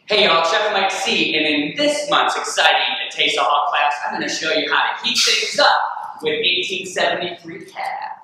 Hey y'all, Chef Mike C, and in this month's exciting Taste of Hot class, I'm going to show you how to heat things up with 1873 Cab.